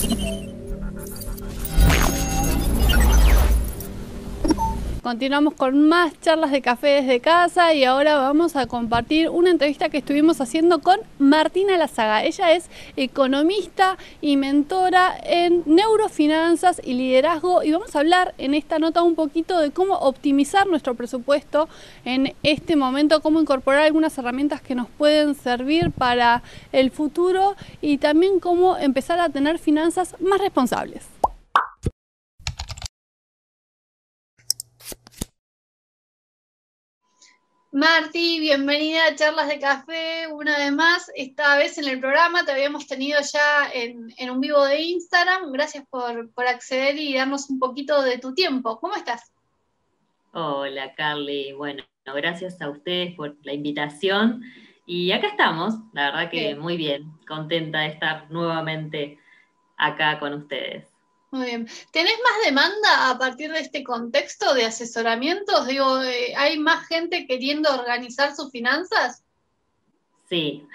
Continuamos con más charlas de café desde casa y ahora vamos a compartir una entrevista que estuvimos haciendo con Martina Lazaga. Ella es economista y mentora en neurofinanzas y liderazgo y vamos a hablar en esta nota un poquito de cómo optimizar nuestro presupuesto en este momento, cómo incorporar algunas herramientas que nos pueden servir para el futuro y también cómo empezar a tener finanzas más responsables. Marti, bienvenida a Charlas de Café una vez más, esta vez en el programa, te habíamos tenido ya en un vivo de Instagram, gracias por acceder y darnos un poquito de tu tiempo. ¿Cómo estás? Hola Carly, bueno, gracias a ustedes por la invitación y acá estamos, la verdad que Bien. muy bien, contenta de estar nuevamente acá con ustedes. Muy bien. ¿Tenés más demanda a partir de este contexto de asesoramientos? Digo, ¿hay más gente queriendo organizar sus finanzas? Sí.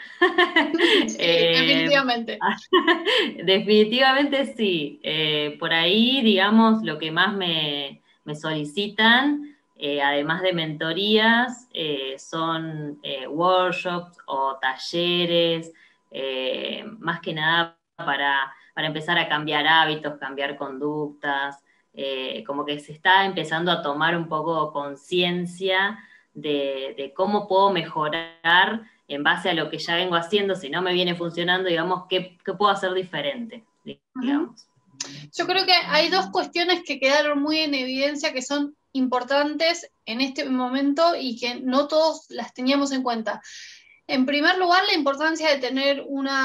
Sí, definitivamente. Definitivamente sí. Por ahí, digamos, lo que más me solicitan, además de mentorías, son workshops o talleres, más que nada para empezar a cambiar hábitos, cambiar conductas, como que se está empezando a tomar un poco conciencia de cómo puedo mejorar en base a lo que ya vengo haciendo, si no me viene funcionando, digamos, ¿qué puedo hacer diferente? Ujú. Digamos. Yo creo que hay dos cuestiones que quedaron muy en evidencia que son importantes en este momento y que no todos las teníamos en cuenta. En primer lugar, la importancia de tener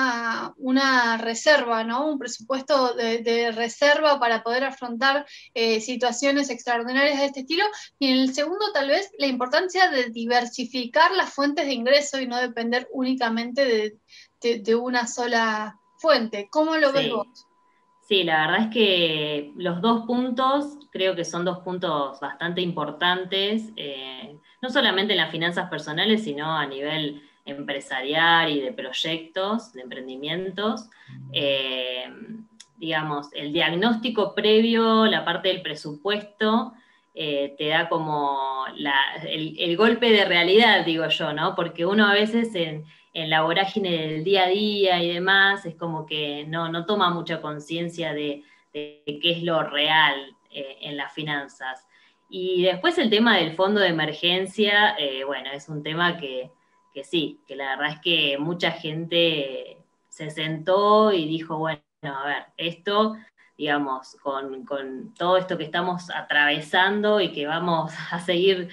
una reserva, ¿no? Un presupuesto de reserva para poder afrontar situaciones extraordinarias de este estilo. Y en el segundo, tal vez, la importancia de diversificar las fuentes de ingreso y no depender únicamente de una sola fuente. ¿Cómo lo ves vos? Sí. Sí, la verdad es que los dos puntos creo que son dos puntos bastante importantes, no solamente en las finanzas personales, sino a nivel empresarial y de proyectos, de emprendimientos. Eh, digamos, el diagnóstico previo, la parte del presupuesto, te da como el golpe de realidad, digo yo, ¿no? Porque uno a veces en la vorágine del día a día y demás, es como que no toma mucha conciencia de qué es lo real en las finanzas. Y después el tema del fondo de emergencia, bueno, es un tema que sí, que la verdad es que mucha gente se sentó y dijo, bueno, a ver, esto, digamos, con todo esto que estamos atravesando y que vamos a seguir,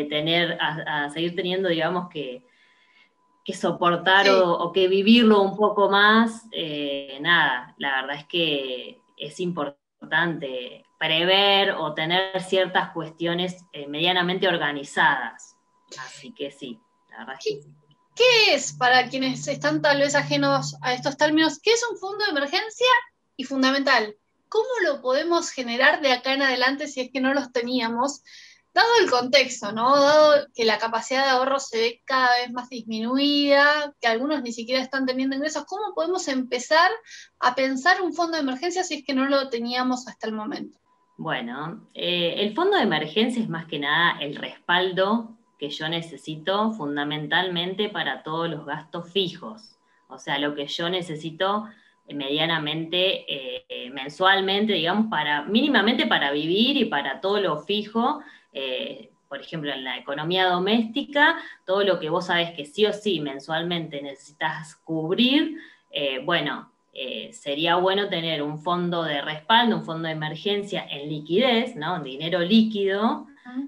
a seguir teniendo, digamos, que soportar Sí. o que vivirlo un poco más, nada, la verdad es que es importante prever o tener ciertas cuestiones medianamente organizadas. Así que sí, la verdad es que ¿Qué, sí. qué es, para quienes están tal vez ajenos a estos términos, qué es un fondo de emergencia? Y fundamental, ¿cómo lo podemos generar de acá en adelante si es que no los teníamos? Dado el contexto, ¿no? Dado que la capacidad de ahorro se ve cada vez más disminuida, que algunos ni siquiera están teniendo ingresos, ¿cómo podemos empezar a pensar un fondo de emergencia si es que no lo teníamos hasta el momento? Bueno, el fondo de emergencia es más que nada el respaldo que yo necesito fundamentalmente para todos los gastos fijos. O sea, lo que yo necesito medianamente, mensualmente, digamos, mínimamente para vivir y para todo lo fijo. Por ejemplo, en la economía doméstica, todo lo que vos sabés que sí o sí mensualmente necesitas cubrir, bueno, sería bueno tener un fondo de respaldo, un fondo de emergencia en liquidez, ¿no? Dinero líquido,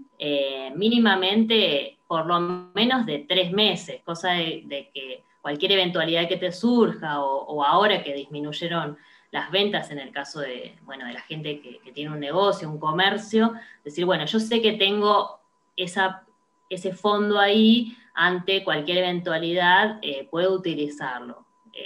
mínimamente por lo menos de 3 meses, cosa de que cualquier eventualidad que te surja o ahora que disminuyeron las ventas en el caso de, bueno, de la gente que tiene un negocio, un comercio, decir, bueno, yo sé que tengo ese fondo ahí ante cualquier eventualidad, puedo utilizarlo.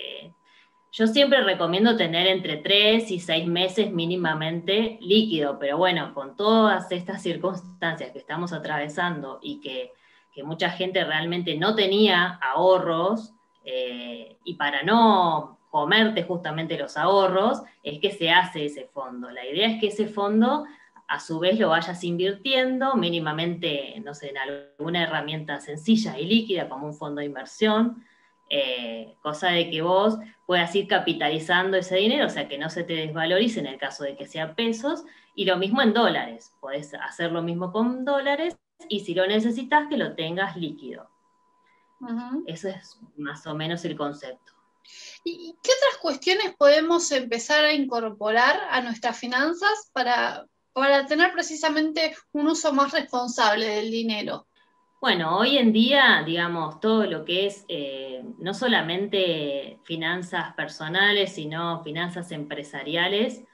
Yo siempre recomiendo tener entre 3 y 6 meses mínimamente líquido, pero bueno, con todas estas circunstancias que estamos atravesando y que mucha gente realmente no tenía ahorros, y para no comerte justamente los ahorros, es que se hace ese fondo. La idea es que ese fondo a su vez lo vayas invirtiendo mínimamente, no sé, en alguna herramienta sencilla y líquida como un fondo de inversión, cosa de que vos puedas ir capitalizando ese dinero, o sea, que no se te desvalorice en el caso de que sea pesos, y lo mismo en dólares, podés hacer lo mismo con dólares, y si lo necesitas, que lo tengas líquido. Ujú. Eso es más o menos el concepto. ¿Y qué otras cuestiones podemos empezar a incorporar a nuestras finanzas para tener precisamente un uso más responsable del dinero? Bueno, hoy en día, digamos, todo lo que es no solamente finanzas personales, sino finanzas empresariales,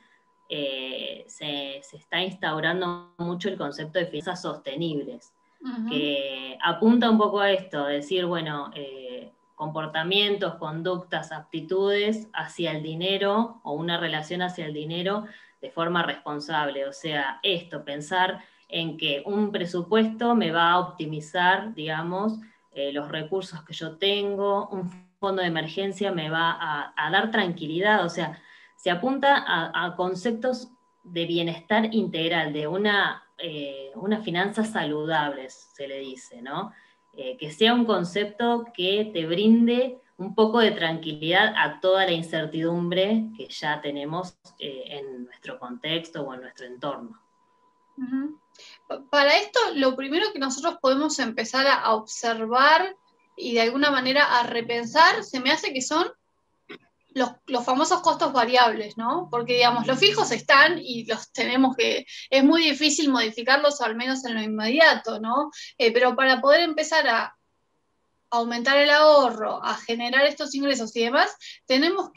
se está instaurando mucho el concepto de finanzas sostenibles, Ujú. que apunta un poco a esto, decir, bueno, comportamientos, conductas, aptitudes hacia el dinero o una relación hacia el dinero de forma responsable. O sea, esto, pensar en que un presupuesto me va a optimizar, digamos, los recursos que yo tengo, un fondo de emergencia me va a dar tranquilidad, o sea, se apunta a conceptos de bienestar integral, de unas finanzas saludables, se le dice, ¿no? Que sea un concepto que te brinde un poco de tranquilidad a toda la incertidumbre que ya tenemos en nuestro contexto o en nuestro entorno. Ujú. Para esto, lo primero que nosotros podemos empezar a observar y de alguna manera a repensar, se me hace que son los famosos costos variables, ¿no? Porque, digamos, los fijos están y los tenemos es muy difícil modificarlos, al menos en lo inmediato, ¿no? Pero para poder empezar a aumentar el ahorro, a generar estos ingresos y demás, tenemos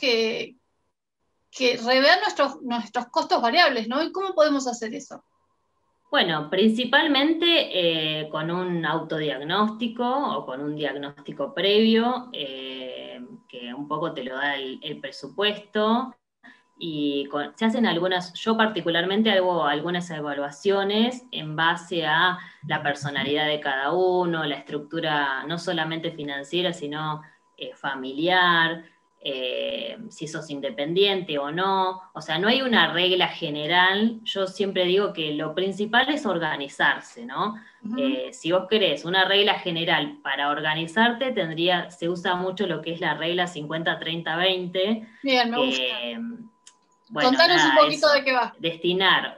que rever nuestros costos variables, ¿no? ¿Y cómo podemos hacer eso? Bueno, principalmente con un autodiagnóstico o con un diagnóstico previo, que un poco te lo da el presupuesto, y se hacen algunas, yo particularmente hago algunas evaluaciones en base a la personalidad de cada uno, la estructura no solamente financiera, sino familiar, si sos independiente o no, o sea, no hay una regla general, yo siempre digo que lo principal es organizarse, ¿no? Ujú. Si vos querés una regla general para organizarte, se usa mucho lo que es la regla 50-30-20, Bien, me gusta. que, bueno, Contanos un nada, poquito de eso, qué va. destinar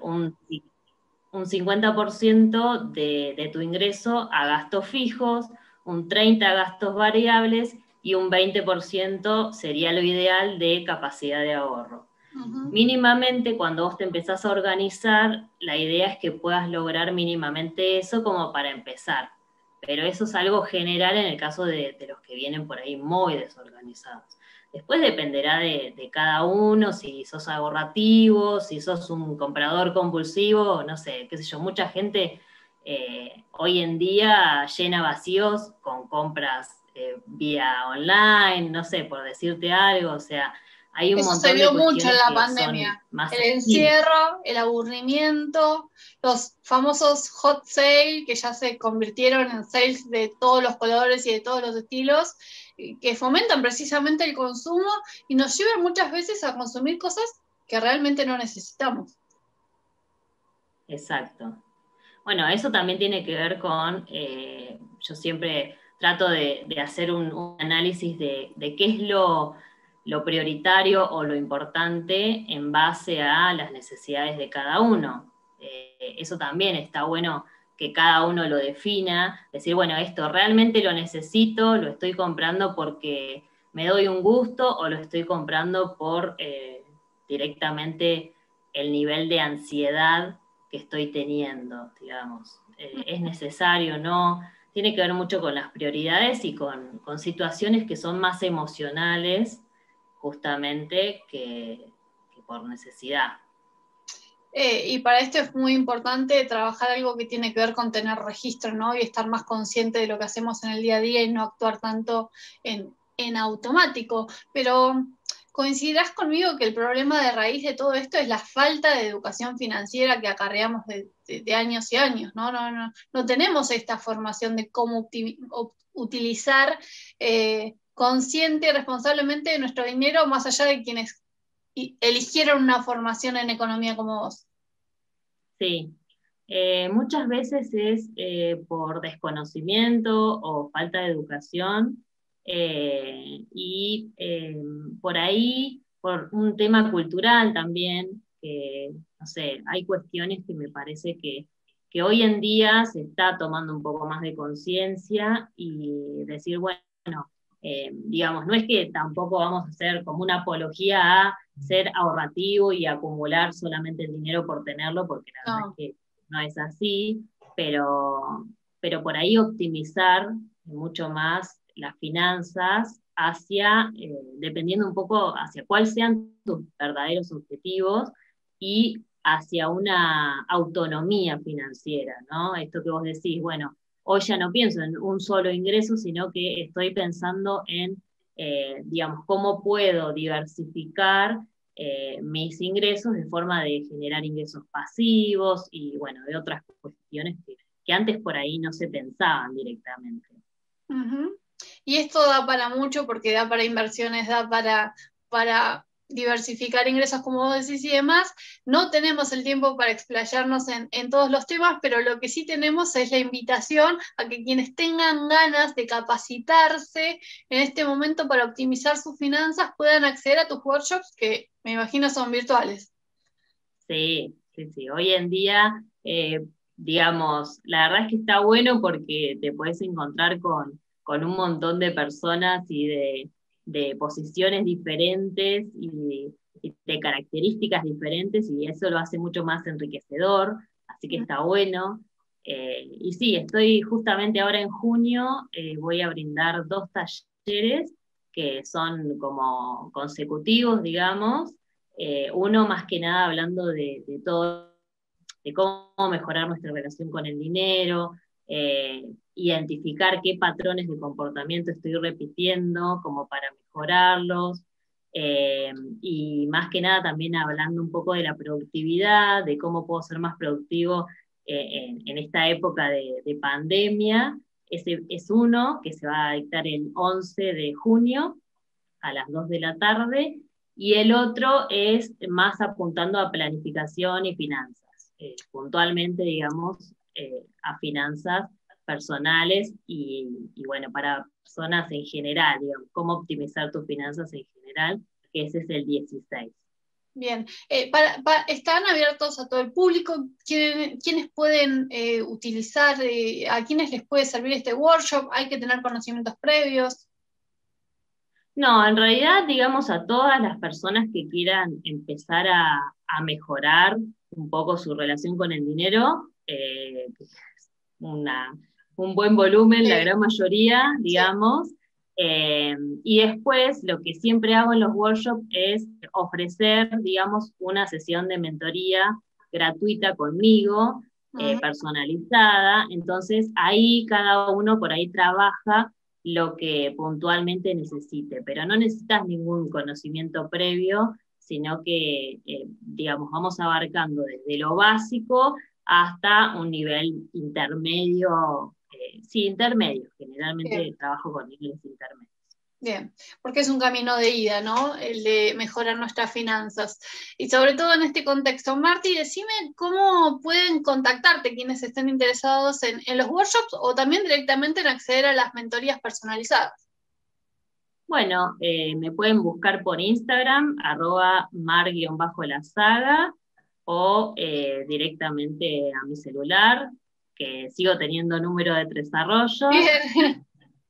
un 50% de tu ingreso a gastos fijos, un 30% a gastos variables y un 20% sería lo ideal de capacidad de ahorro. Ujú. Mínimamente, cuando vos te empezás a organizar, la idea es que puedas lograr mínimamente eso como para empezar. Pero eso es algo general en el caso de los que vienen por ahí muy desorganizados. Después dependerá de cada uno, si sos ahorrativo, si sos un comprador compulsivo, no sé, qué sé yo, mucha gente hoy en día llena vacíos con compras vía online, no sé, por decirte algo, o sea, hay un Eso se montón de vio mucho en cuestiones la que son pandemia. más El sensibles. encierro, el aburrimiento, los famosos hot sale que ya se convirtieron en sales de todos los colores y de todos los estilos, que fomentan precisamente el consumo y nos llevan muchas veces a consumir cosas que realmente no necesitamos. Exacto. Bueno, eso también tiene que ver con, yo siempre trato de hacer un análisis de qué es lo prioritario o lo importante en base a las necesidades de cada uno. Eso también está bueno que cada uno lo defina, decir, bueno, esto realmente lo necesito, lo estoy comprando porque me doy un gusto o lo estoy comprando por directamente el nivel de ansiedad que estoy teniendo, digamos. Es necesario, ¿no? Tiene que ver mucho con las prioridades y con situaciones que son más emocionales, justamente, que por necesidad. Y para esto es muy importante trabajar algo que tiene que ver con tener registro, ¿no? Y estar más consciente de lo que hacemos en el día a día y no actuar tanto en automático. Pero coincidirás conmigo que el problema de raíz de todo esto es la falta de educación financiera que acarreamos de años y años, ¿no? No tenemos esta formación de cómo utilizar consciente y responsablemente de nuestro dinero, más allá de quienes eligieron una formación en economía como vos. Sí. Muchas veces es por desconocimiento o falta de educación y por ahí, por un tema cultural también, que, no sé, hay cuestiones que me parece que hoy en día se está tomando un poco más de conciencia y decir, bueno, digamos, no es que tampoco vamos a hacer como una apología a ser ahorrativo y acumular solamente el dinero por tenerlo, porque la verdad es que no es así, pero por ahí optimizar mucho más las finanzas hacia, dependiendo un poco hacia cuáles sean tus verdaderos objetivos y hacia una autonomía financiera, ¿no? Esto que vos decís, bueno, hoy ya no pienso en un solo ingreso, sino que estoy pensando en, digamos, cómo puedo diversificar mis ingresos de forma de generar ingresos pasivos y, bueno, de otras cuestiones que antes por ahí no se pensaban directamente. Uh-huh. Y esto da para mucho porque da para inversiones, da para diversificar ingresos, como vos decís, y demás. No tenemos el tiempo para explayarnos en todos los temas, pero lo que sí tenemos es la invitación a que quienes tengan ganas de capacitarse en este momento para optimizar sus finanzas puedan acceder a tus workshops, que me imagino son virtuales. Sí, sí, sí. Hoy en día, digamos, la verdad es que está bueno porque te puedes encontrar con un montón de personas y de posiciones diferentes y de características diferentes, y eso lo hace mucho más enriquecedor, así que está bueno. Y sí, estoy justamente ahora en junio, voy a brindar 2 talleres que son como consecutivos, digamos. Uno más que nada hablando de todo, de cómo mejorar nuestra relación con el dinero, identificar qué patrones de comportamiento estoy repitiendo como para mejorarlos, eh, y más que nada también hablando un poco de la productividad, de cómo puedo ser más productivo en esta época de pandemia. Ese es uno que se va a dictar el 11 de junio a las 2 de la tarde, y el otro es más apuntando a planificación y finanzas, puntualmente, digamos, a finanzas personales y, bueno, para personas en general, digamos, cómo optimizar tus finanzas en general, que ese es el 16. Bien, ¿están abiertos a todo el público? ¿Quiénes pueden utilizar, a quiénes les puede servir este workshop? ¿Hay que tener conocimientos previos? No, en realidad, digamos, a todas las personas que quieran empezar a mejorar un poco su relación con el dinero, una, un buen volumen, la Sí, gran mayoría, sí. digamos. Y después lo que siempre hago en los workshops es ofrecer, digamos, una sesión de mentoría gratuita conmigo, Ujú. personalizada. Entonces ahí cada uno por ahí trabaja lo que puntualmente necesite, pero no necesitas ningún conocimiento previo, sino que, digamos, vamos abarcando desde lo básico hasta un nivel intermedio, sí, intermedio, Bien, generalmente trabajo con niveles intermedios. bien, porque es un camino de ida, ¿no? El de mejorar nuestras finanzas. Y sobre todo en este contexto. Marti, decime cómo pueden contactarte quienes estén interesados en los workshops o también directamente en acceder a las mentorías personalizadas. Bueno, me pueden buscar por Instagram, @mar-la saga, o directamente a mi celular, que sigo teniendo número de Tres Arroyos, Bien,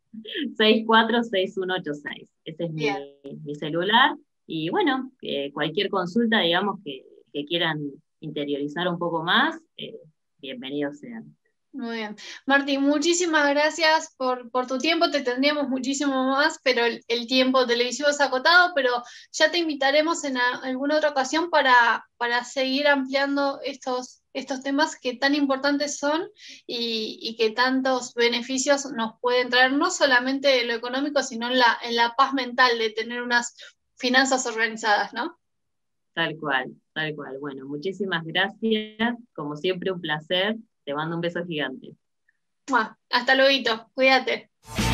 646186. Ese es bien. mi celular. Y bueno, cualquier consulta, digamos, que quieran interiorizar un poco más, bienvenidos sean. Muy bien. Martín, muchísimas gracias por tu tiempo. Te tendríamos muchísimo más, pero el tiempo televisivo es acotado, pero ya te invitaremos en alguna otra ocasión para seguir ampliando estos temas que tan importantes son y que tantos beneficios nos pueden traer, no solamente lo económico, sino en la paz mental de tener unas finanzas organizadas, ¿no? Tal cual, tal cual. Bueno, muchísimas gracias. Como siempre, un placer. Te mando un beso gigante. Hasta luego, cuídate.